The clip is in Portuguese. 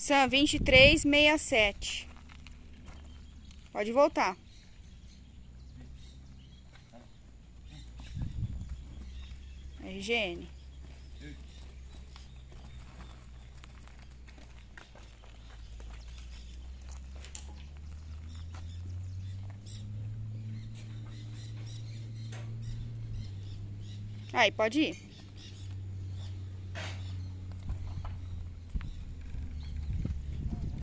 Sam 2367. Pode voltar. RGN. Aí, pode ir.